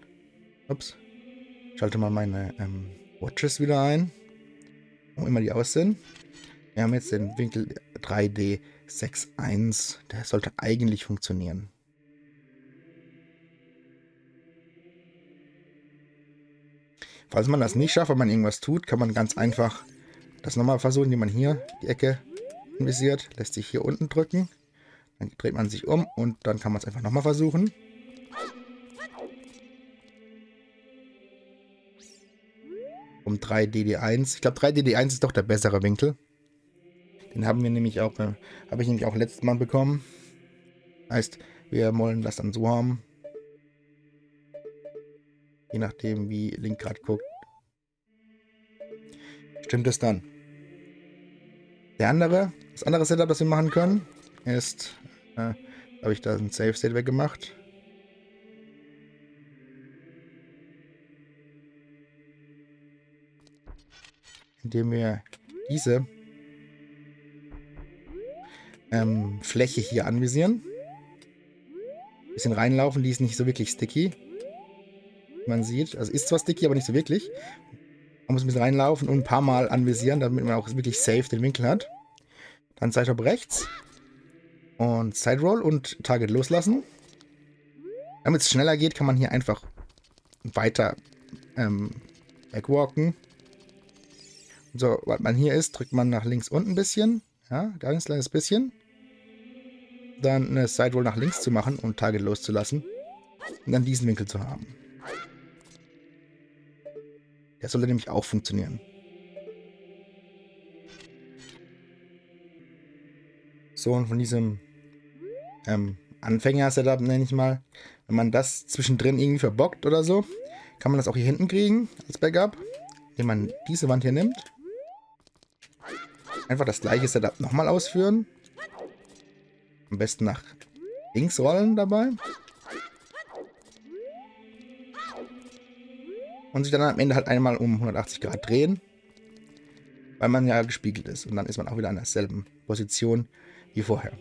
A: meine Watches wieder ein, wo immer die aus sind. Wir haben jetzt den Winkel 3D 6.1. Der sollte eigentlich funktionieren. Falls man das nicht schafft, wenn man irgendwas tut, kann man ganz einfach das nochmal versuchen, indem man hier die Ecke anvisiert, lässt sich hier unten drücken, dann dreht man sich um und dann kann man es einfach nochmal versuchen. Um 3DD1. Ich glaube 3DD1 ist doch der bessere Winkel. Den haben wir nämlich auch, habe ich nämlich auch letztes Mal bekommen. Heißt, wir wollen das dann so haben. Je nachdem, wie Link gerade guckt. Stimmt es dann. Das andere Setup, das wir machen können, ist, habe ich da ein Save State weggemacht. Indem wir diese Fläche hier anvisieren. Bisschen reinlaufen, die ist nicht so wirklich sticky. Wie man sieht. Also ist zwar sticky, aber nicht so wirklich. Man muss ein bisschen reinlaufen und ein paar Mal anvisieren, damit man auch wirklich safe den Winkel hat. Dann Side Hop rechts. Und Side Roll und Target loslassen. Damit es schneller geht, kann man hier einfach weiter backwalken. So, was man hier ist, drückt man nach links unten ein bisschen. Ja, ganz kleines bisschen. Dann eine Side Roll nach links zu machen und Target loszulassen. Und dann diesen Winkel zu haben. Der sollte nämlich auch funktionieren. So, und von diesem Anfänger-Setup, nenne ich mal, wenn man das zwischendrin irgendwie verbockt oder so, kann man das auch hier hinten kriegen, als Backup, indem man diese Wand hier nimmt. Einfach das gleiche Setup nochmal ausführen. Am besten nach links rollen dabei. Und sich dann am Ende halt einmal um 180 Grad drehen. Weil man ja gespiegelt ist. Und dann ist man auch wieder an derselben Position wie vorher.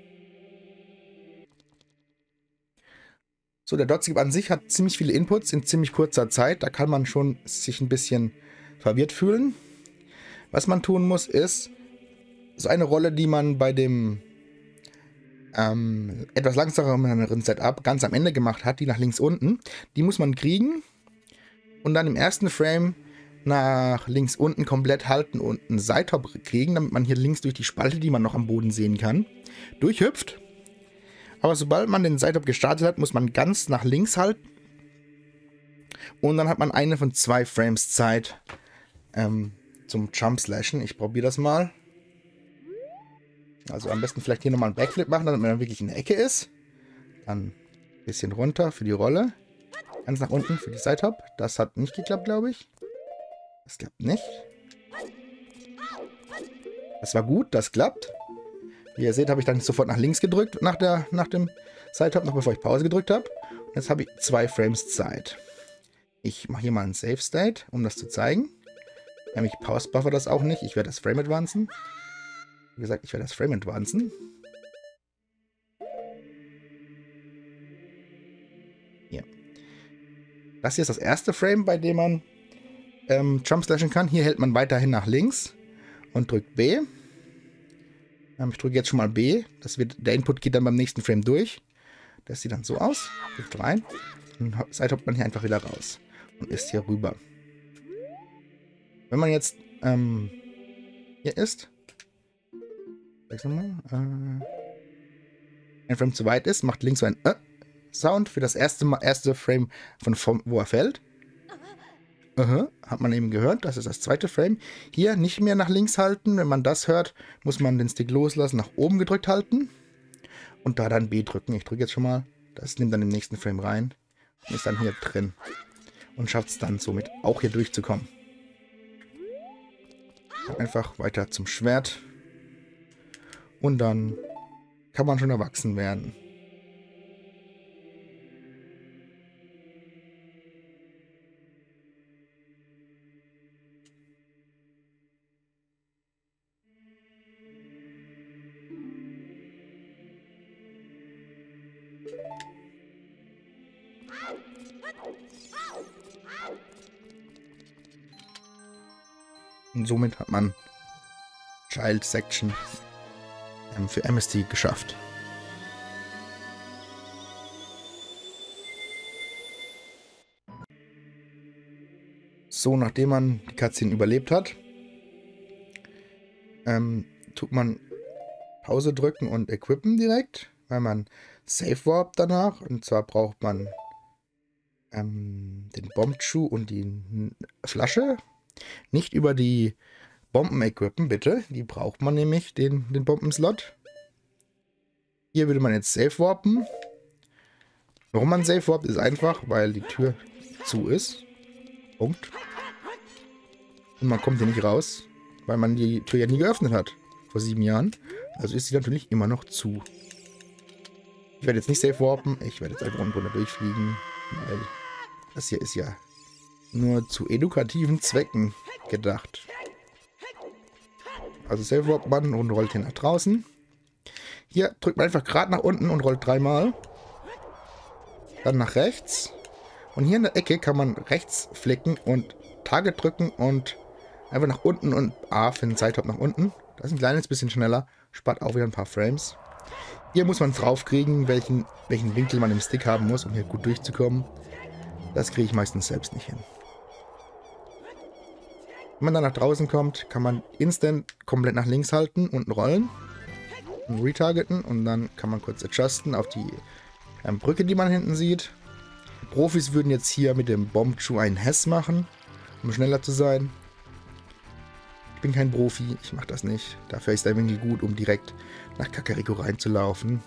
A: So, der Dotskip an sich hat ziemlich viele Inputs in ziemlich kurzer Zeit. Da kann man schon sich ein bisschen verwirrt fühlen. Was man tun muss, ist so eine Rolle, die man bei dem etwas langsameren Setup ganz am Ende gemacht hat, die nach links unten. Die muss man kriegen und dann im ersten Frame nach links unten komplett halten und einen Side-Hop kriegen, damit man hier links durch die Spalte, die man noch am Boden sehen kann, durchhüpft. Aber sobald man den Side-Hop gestartet hat, muss man ganz nach links halten und dann hat man eine von 2 Frames Zeit zum Jump-Slashen. Ich probiere das mal. Also am besten vielleicht hier nochmal einen Backflip machen, damit man dann wirklich in der Ecke ist. Dann ein bisschen runter für die Rolle. Ganz nach unten für die Side-Hop. Das hat nicht geklappt, glaube ich. Das klappt nicht. Das war gut, das klappt. Wie ihr seht, habe ich dann sofort nach links gedrückt nach dem Side-Hop, noch bevor ich Pause gedrückt habe. Und jetzt habe ich 2 Frames Zeit. Ich mache hier mal einen Save State, um das zu zeigen. Ich Pause-Buffer das auch nicht. Ich werde das Frame advancen. Wie gesagt, ich werde das Frame advancen. Hier. Das hier ist das erste Frame, bei dem man Jump slashen kann. Hier hält man weiterhin nach links und drückt B. Ich drücke jetzt schon mal B. Der Input geht dann beim nächsten Frame durch. Das sieht dann so aus. Drückt rein. Und Side-Hoppt man hier einfach wieder raus. Und ist hier rüber. Wenn man jetzt hier ist, ein Frame zu weit ist, macht links so ein Sound für das erste Frame von wo er fällt. Hat man eben gehört, das ist das zweite Frame. Hier nicht mehr nach links halten. Wenn man das hört, muss man den Stick loslassen, nach oben gedrückt halten und da dann B drücken. Ich drücke jetzt schon mal. Das nimmt dann im nächsten Frame rein und ist dann hier drin und schafft es dann somit auch hier durchzukommen. Einfach weiter zum Schwert und dann kann man schon erwachsen werden. Und somit hat man Child Section für MST geschafft. So, nachdem man die Cutscene überlebt hat, tut man Pause drücken und equippen direkt, weil man Safe Warp danach. Und zwar braucht man den Bombschuh und die Flasche. Nicht über die Bomben equippen, bitte. Die braucht man nämlich, den Bombenslot. Hier würde man jetzt Safe Warpen. Warum man Safe Warpt, ist einfach, weil die Tür zu ist. Punkt. Und man kommt hier nicht raus, weil man die Tür ja nie geöffnet hat. Vor 7 Jahren. Also ist sie natürlich immer noch zu. Ich werde jetzt nicht Safe Warpen. Ich werde jetzt einfach unten runter durchfliegen. Weil das hier ist ja nur zu edukativen Zwecken gedacht. Also Safe Warp man und rollt hier nach draußen. Hier drückt man einfach gerade nach unten und rollt 3-mal. Dann nach rechts. Und hier in der Ecke kann man rechts flicken und Target drücken und einfach nach unten und A für den Sidehop nach unten. Das ist ein kleines bisschen schneller. Spart auch wieder ein paar Frames. Hier muss man draufkriegen, welchen Winkel man im Stick haben muss, um hier gut durchzukommen. Das kriege ich meistens selbst nicht hin. Wenn man dann nach draußen kommt, kann man instant komplett nach links halten und rollen. Und retargeten. Und dann kann man kurz adjusten auf die Brücke, die man hinten sieht. Profis würden jetzt hier mit dem Bombschuh einen Hess machen, um schneller zu sein. Ich bin kein Profi, ich mache das nicht. Dafür ist der Winkel gut, um direkt nach Kakariko reinzulaufen.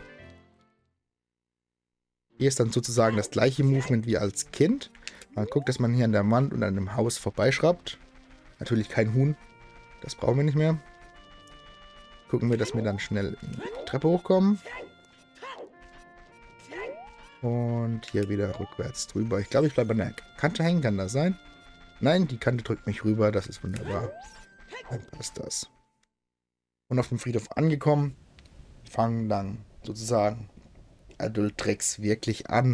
A: Hier ist dann sozusagen das gleiche Movement wie als Kind. Man guckt, dass man hier an der Wand und an dem Haus vorbeischraubt. Natürlich kein Huhn, das brauchen wir nicht mehr. Gucken wir, dass wir dann schnell die Treppe hochkommen. Und hier wieder rückwärts drüber. Ich glaube, ich bleibe an der Kante hängen. Kann das sein? Nein, die Kante drückt mich rüber. Das ist wunderbar. Dann passt das. Und auf dem Friedhof angekommen, fangen dann sozusagen Adult Tricks wirklich an.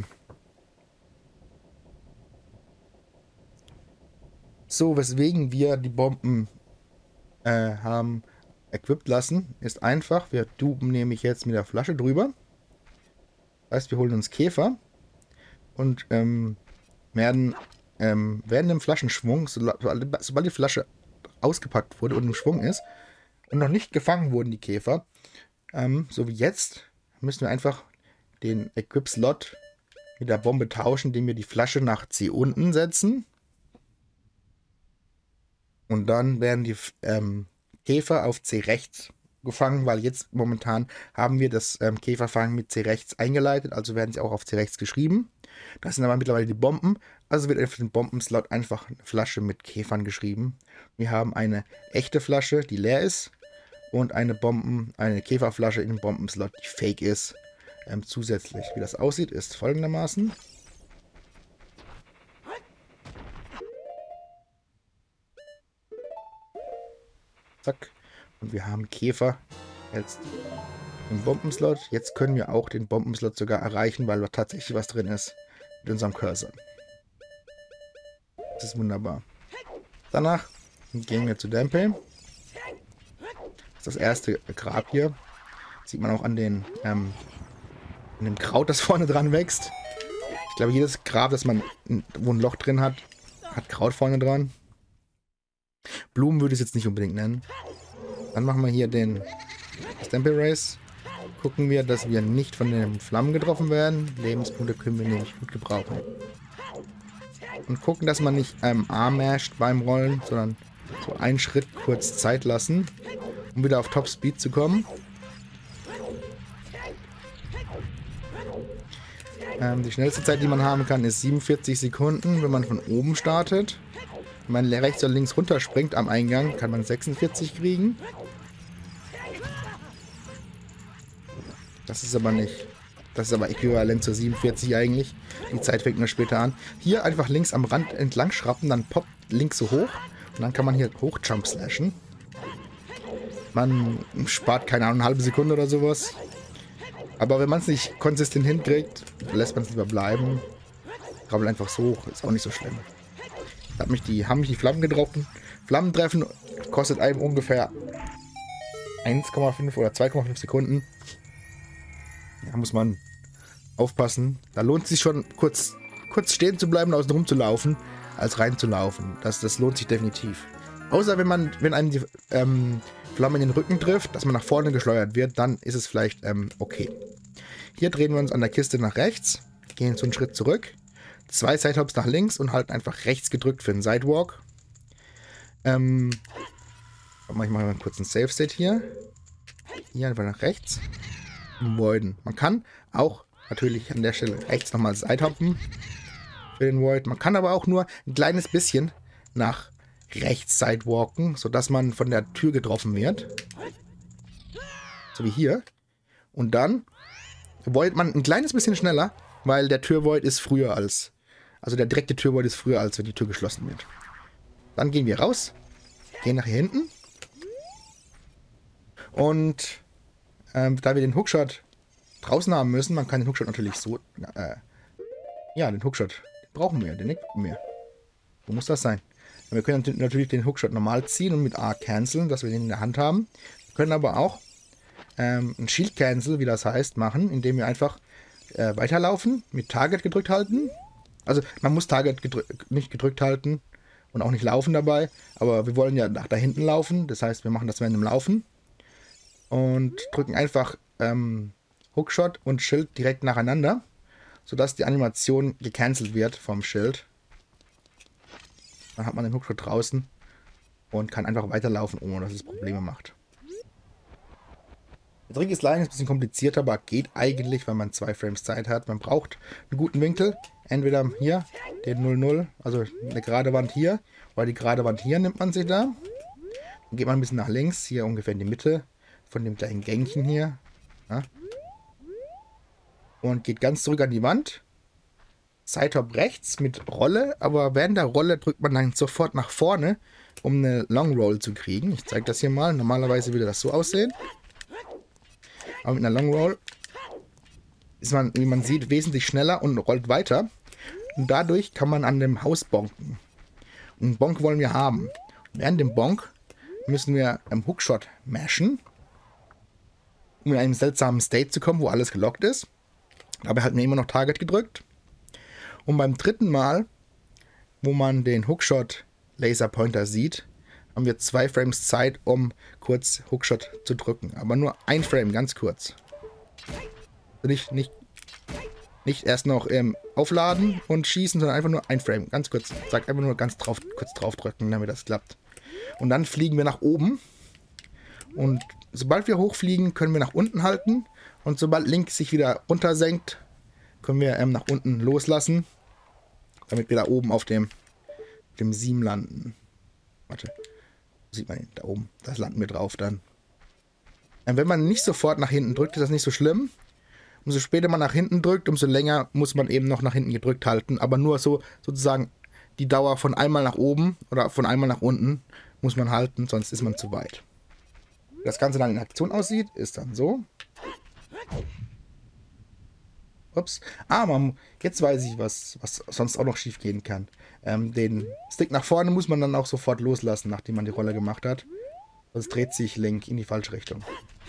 A: So, weswegen wir die Bomben haben equipped lassen, ist einfach. Wir duben nämlich jetzt mit der Flasche drüber. Das heißt, wir holen uns Käfer und werden im Flaschenschwung, sobald die Flasche ausgepackt wurde und im Schwung ist und noch nicht gefangen wurden, die Käfer, so wie jetzt, müssen wir einfach den Equip-Slot mit der Bombe tauschen, indem wir die Flasche nach C unten setzen. Und dann werden die Käfer auf C rechts gefangen, weil jetzt momentan haben wir das Käferfangen mit C rechts eingeleitet, also werden sie auch auf C rechts geschrieben. Das sind aber mittlerweile die Bomben, also wird für den Bombenslot einfach eine Flasche mit Käfern geschrieben. Wir haben eine echte Flasche, die leer ist, und eine Käferflasche in dem Bombenslot, die fake ist, zusätzlich. Wie das aussieht, ist folgendermaßen. Zack. Und wir haben Käfer jetzt im Bombenslot. Jetzt können wir auch den Bombenslot sogar erreichen, weil da tatsächlich was drin ist mit unserem Cursor. Das ist wunderbar. Danach gehen wir zu Dampé. Das ist das erste Grab hier. Das sieht man auch an dem Kraut, das vorne dran wächst. Ich glaube, jedes Grab, wo ein Loch drin hat, hat Kraut vorne dran. Blumen würde ich es jetzt nicht unbedingt nennen. Dann machen wir hier das Dampé Race. Gucken wir, dass wir nicht von den Flammen getroffen werden. Lebenspunkte können wir nämlich gut gebrauchen. Und gucken, dass man nicht A masht beim Rollen, sondern so einen Schritt kurz Zeit lassen, um wieder auf Top Speed zu kommen. Die schnellste Zeit, die man haben kann, ist 47 Sekunden, wenn man von oben startet. Wenn man rechts oder links runterspringt am Eingang, kann man 46 kriegen. Das ist aber nicht. Das ist aber äquivalent zu 47 eigentlich. Die Zeit fängt nur später an. Hier einfach links am Rand entlang schrappen, dann poppt links so hoch. Und dann kann man hier hochjump slashen. Man spart, keine Ahnung, eine halbe Sekunde oder sowas. Aber wenn man es nicht konsistent hinkriegt, lässt man es lieber bleiben. Krabbel einfach so hoch, ist auch nicht so schlimm. Haben mich die Flammen getroffen. Flammen treffen kostet einem ungefähr 1,5 oder 2,5 Sekunden. Da muss man aufpassen. Da lohnt es sich schon kurz stehen zu bleiben und außen rum zu laufen. als reinzulaufen. Das lohnt sich definitiv. Außer wenn einem die Flamme in den Rücken trifft, dass man nach vorne geschleudert wird, dann ist es vielleicht okay. Hier drehen wir uns an der Kiste nach rechts, gehen so einen Schritt zurück, 2 Sidehops nach links und halten einfach rechts gedrückt für einen Sidewalk. Ich mache mal kurz einen Save State hier. Hier einfach nach rechts. Voiden. Man kann auch natürlich an der Stelle rechts nochmal Sidehoppen für den Void. Man kann aber auch nur ein kleines bisschen nach rechts sidewalken, sodass man von der Tür getroffen wird. So wie hier. Und dann voidet man ein kleines bisschen schneller, weil der Tür-Void ist früher als... Also der direkte Tür-Void ist früher, als wenn die Tür geschlossen wird. Dann gehen wir raus. Gehen nach hier hinten. Und da wir den Hookshot draußen haben müssen, man kann den Hookshot natürlich so... ja, den Hookshot den brauchen wir, den brauchen wir. So muss das sein. Wir können natürlich den Hookshot normal ziehen und mit A canceln, dass wir den in der Hand haben. Wir können aber auch ein Shield Cancel, wie das heißt, machen, indem wir einfach weiterlaufen, mit Target gedrückt halten. Also man muss Target nicht gedrückt halten und auch nicht laufen dabei, aber wir wollen ja nach da hinten laufen, das heißt, wir machen das während dem Laufen und drücken einfach Hookshot und Schild direkt nacheinander, sodass die Animation gecancelt wird vom Schild. Dann hat man den Hookshot draußen und kann einfach weiterlaufen, ohne dass es Probleme macht. Der Trick ist leider ein bisschen komplizierter, aber geht eigentlich, weil man 2 Frames Zeit hat. Man braucht einen guten Winkel. Entweder hier, den 0,0, also eine gerade Wand hier, oder die gerade Wand hier nimmt man sich da. Dann geht man ein bisschen nach links, hier ungefähr in die Mitte von dem kleinen Gängchen hier. Ja. Und geht ganz zurück an die Wand. Sidehop rechts mit Rolle, aber während der Rolle drückt man dann sofort nach vorne, um eine Long Roll zu kriegen. Ich zeige das hier mal. Normalerweise würde das so aussehen. Aber mit einer Long Roll ist man, wie man sieht, wesentlich schneller und rollt weiter. Und dadurch kann man an dem Haus bonken. Und einen Bonk wollen wir haben. Während dem Bonk müssen wir am Hookshot mashen, um in einen seltsamen State zu kommen, wo alles gelockt ist. Dabei hat mir immer noch Target gedrückt. Und beim dritten Mal, wo man den Hookshot Laser Pointer sieht, haben wir 2 Frames Zeit, um kurz Hookshot zu drücken. Aber nur ein Frame, ganz kurz. Nicht erst noch aufladen und schießen, sondern einfach nur ein Frame, ganz kurz. Sagt einfach nur kurz drauf drücken, damit das klappt. Und dann fliegen wir nach oben. Und sobald wir hochfliegen, können wir nach unten halten. Und sobald Link sich wieder runtersenkt, können wir nach unten loslassen, damit wir da oben auf dem Seam landen. Warte, sieht man ihn da oben. Das landen wir drauf dann. Wenn man nicht sofort nach hinten drückt, ist das nicht so schlimm. Umso später man nach hinten drückt, umso länger muss man eben noch nach hinten gedrückt halten. Aber nur so sozusagen die Dauer von einmal nach oben oder von einmal nach unten muss man halten, sonst ist man zu weit. Wie das Ganze dann in Aktion aussieht, ist dann so. Ups. Jetzt weiß ich, was sonst auch noch schief gehen kann. Den Stick nach vorne muss man dann auch sofort loslassen, nachdem man die Rolle gemacht hat. Sonst dreht sich Link in die falsche Richtung.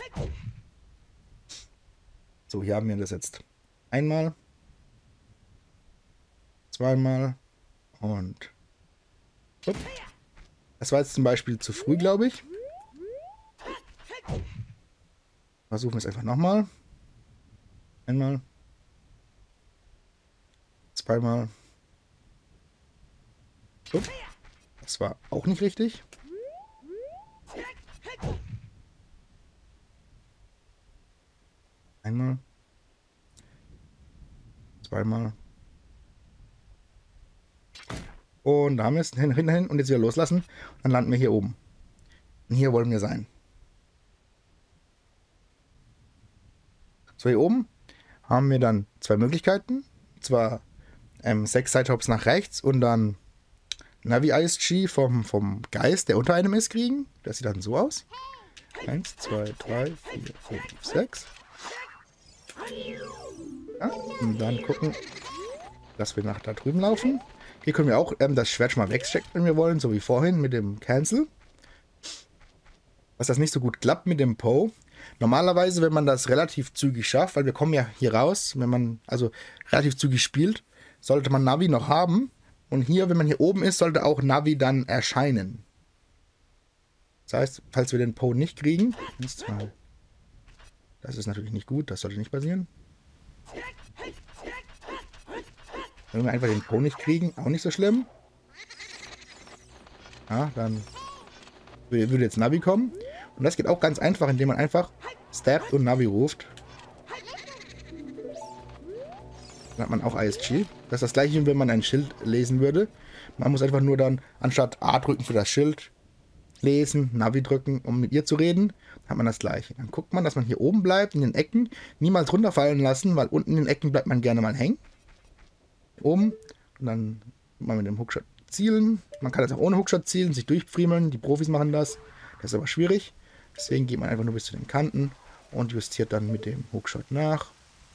A: So, hier haben wir das jetzt. Einmal. Zweimal. Und... Upp. Das war jetzt zum Beispiel zu früh, glaube ich. Versuchen wir es einfach nochmal. Einmal. Zweimal. Upp. Das war auch nicht richtig. Einmal. Zweimal. Und da haben wir es hinterhin und jetzt wieder loslassen. Dann landen wir hier oben. Und hier wollen wir sein. So, hier oben haben wir dann 2 Möglichkeiten. Und zwar 6 Sidehops nach rechts und dann Navi ISG vom Geist, der unter einem ist, kriegen. Das sieht dann so aus. 1, 2, 3, 4, 5, 6. Ja, und dann gucken, dass wir nach da drüben laufen. Hier können wir auch das Schwert schon mal wegstecken, wenn wir wollen, so wie vorhin mit dem Cancel. Was das nicht so gut klappt mit dem Poe. Normalerweise, wenn man das relativ zügig schafft, weil wir kommen ja hier raus, wenn man also relativ zügig spielt, sollte man Navi noch haben, Und hier, wenn man hier oben ist, sollte auch Navi dann erscheinen. Das heißt, falls wir den Po nicht kriegen, das ist natürlich nicht gut, das sollte nicht passieren. Wenn wir einfach den Po nicht kriegen, auch nicht so schlimm. Ja, dann würde jetzt Navi kommen. Und das geht auch ganz einfach, indem man einfach stabbt und Navi ruft. Dann hat man auch ISG. Das ist das gleiche, wie wenn man ein Schild lesen würde. Man muss einfach nur dann, anstatt A drücken für das Schild, lesen, Navi drücken, um mit ihr zu reden, hat man das gleiche. Dann guckt man, dass man hier oben bleibt, in den Ecken, niemals runterfallen lassen, weil unten in den Ecken bleibt man gerne mal hängen. Oben und dann mal mit dem Hookshot zielen. Man kann das auch ohne Hookshot zielen, sich durchfriemeln. Die Profis machen das. Das ist aber schwierig. Deswegen geht man einfach nur bis zu den Kanten und justiert dann mit dem Hookshot nach.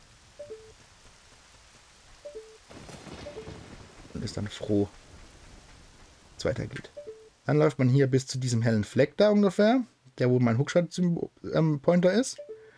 A: Und ist dann froh, dass es weitergeht. Dann läuft man hier bis zu diesem hellen Fleck da ungefähr. Der, wo mein Hookshot-Pointer ist.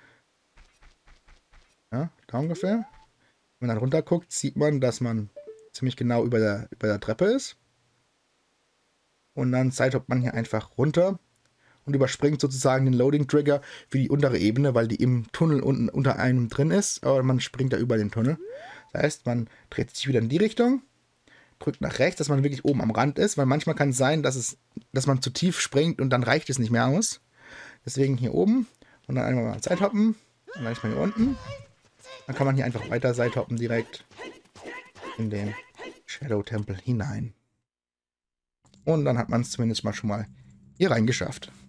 A: Ja, da ungefähr. Wenn man dann runter guckt, sieht man, dass man ziemlich genau über der Treppe ist. Und dann sidehoppt man hier einfach runter und überspringt sozusagen den Loading-Trigger für die untere Ebene, weil die im Tunnel unten unter einem drin ist. Aber man springt da über den Tunnel. Das heißt, man dreht sich wieder in die Richtung, drückt nach rechts, dass man wirklich oben am Rand ist, weil manchmal kann es sein, dass man zu tief springt und dann reicht es nicht mehr aus. Deswegen hier oben und dann einmal mal sidehoppen. Und dann ist man hier unten. Dann kann man hier einfach weiter sidehoppen direkt in den Shadow-Tempel hinein. Und dann hat man es zumindest mal schon mal hier reingeschafft.